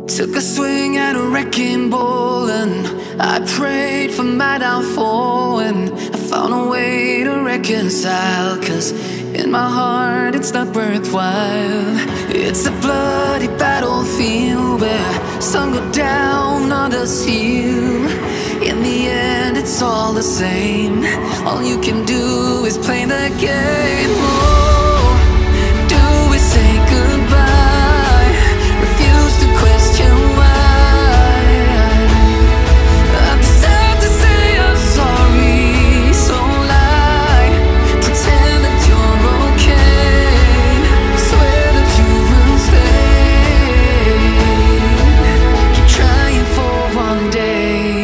Took a swing at a wrecking ball and I prayed for my downfall, and I found a way to reconcile, 'cause in my heart it's not worthwhile. It's a bloody battlefield where some go down, others heal. In the end it's all the same. All you can do is play the game. Oh, do we say goodbye? Refuse to question why. I'm sad to say I'm sorry, so lie. Pretend that you're okay. Swear that you will stay. Keep trying for one day.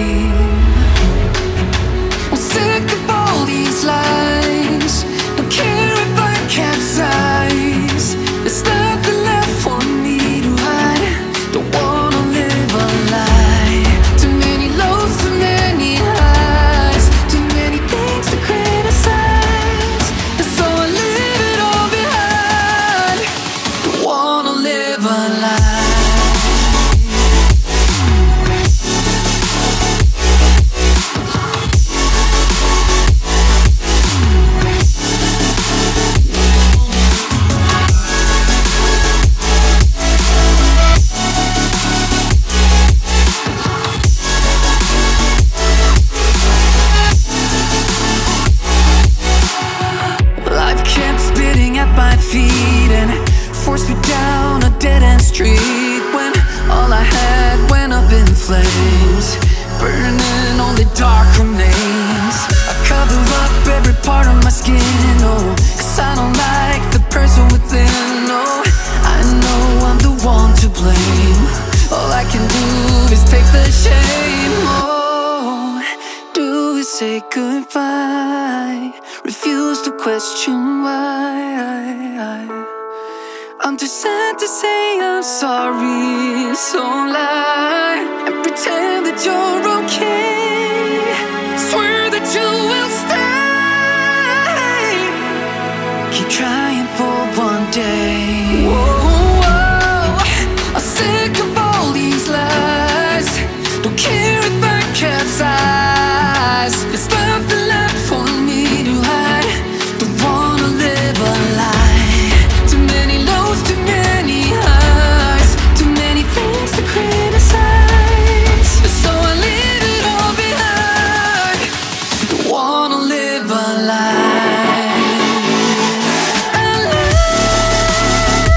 I'm sick of all these lies. Don't care if I capsize. There's nothing left for me to hide. Don't wanna live a lie. Too many lows, too many highs. Too many things to criticize. And so I leave it all behind. Don't wanna live a lie. Life kept spitting at my feet and forced me down a dead-end street, when all I had went up in flames, burning only dark remains. I cover up every part of my skin, oh, 'cause I don't like the person within. Oh, I know I'm the one to blame. All I can do is take the shame. Oh, do we say goodbye? Refuse to question why. I'm too sad to say I'm sorry, so lie and pretend that you're okay. Swear that you will stay. Keep trying for one day. Whoa, I'm sick of all these lies. Don't care if I capsize. There's nothing left for me to hide. Don't wanna live a lie. Too many lows, too many highs. Too many things to criticize. So I leave it all behind. Don't wanna live a lie. A lie.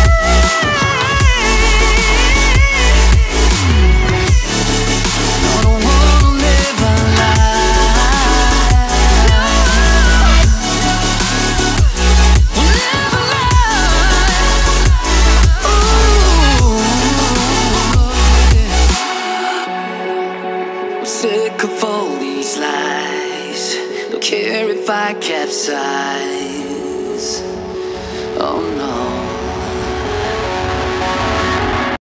No, don't wanna live a lie. We'll live a lie. Ooh, yeah. I'm sick of all these lies. Don't care if I capsize. Oh no.